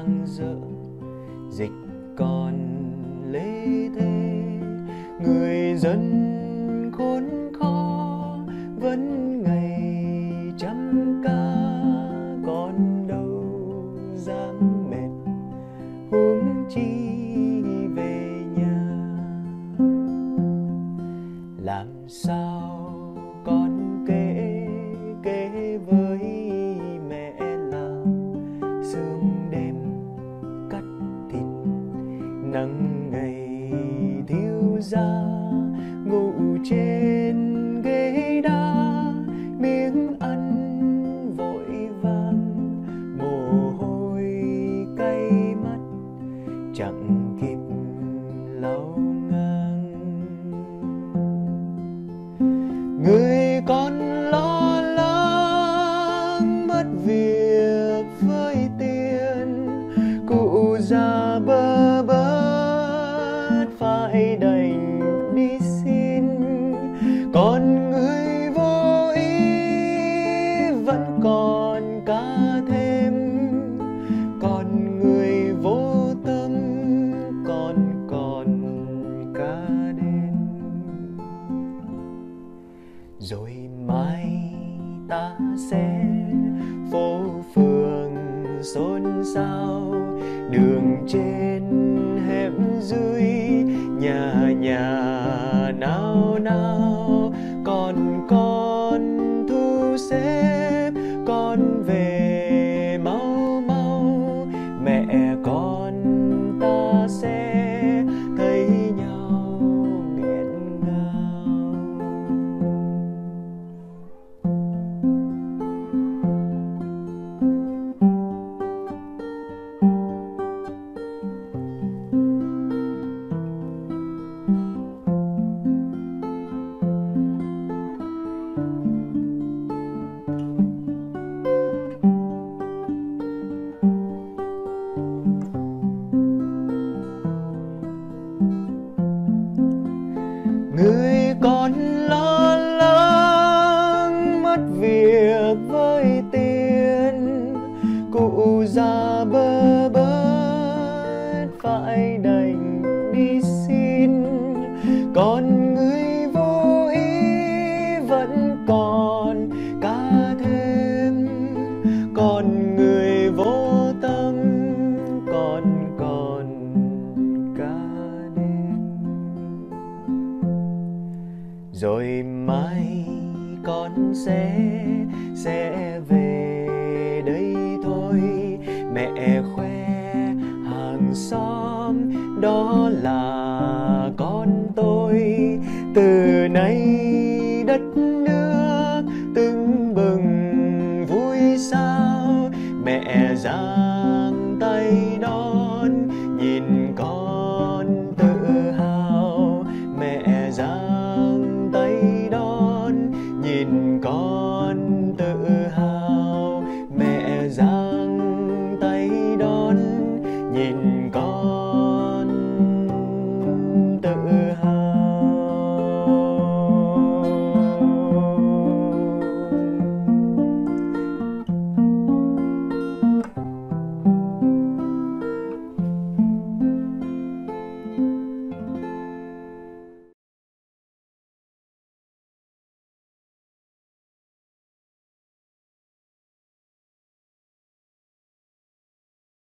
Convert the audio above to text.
sang dở, dịch còn lê thế. Người dân khốn khó vẫn ngày trăm ca, còn đâu dám mệt huống chi về nhà. Làm sao con kể với mẹ là sương đêm cắt thịt, nắng ngày thiêu ra ngủ trên ghế đá, miếng ăn vội vàng, mồ hôi cay mắt chẳng kịp lau ngang. Người con lo lắng mất việc với tiền, cụ già bơ bớt phải đành đi xin. Còn người vô ý vẫn còn cá thêm, còn người vô tâm còn cá đen. Rồi mai ta sẽ phố phường xôn xao, đường trên hẻm dưới nhà nao nao. Còn con thu xếp con về mau mau, mẹ con ta sẽ thấy nhau nghẹn ngào. Người còn lo lắng mất việc với tiền, cụ già bơ bớt phải đành đi xin. Còn người vô ý vẫn còn cá thêm, còn người vô tâm còn cá đen. Rồi mai con sẽ về đây thôi, mẹ khoe hàng xóm đó là con tôi. Từ nay đất nước tưng bừng vui sao, mẹ giang tay đó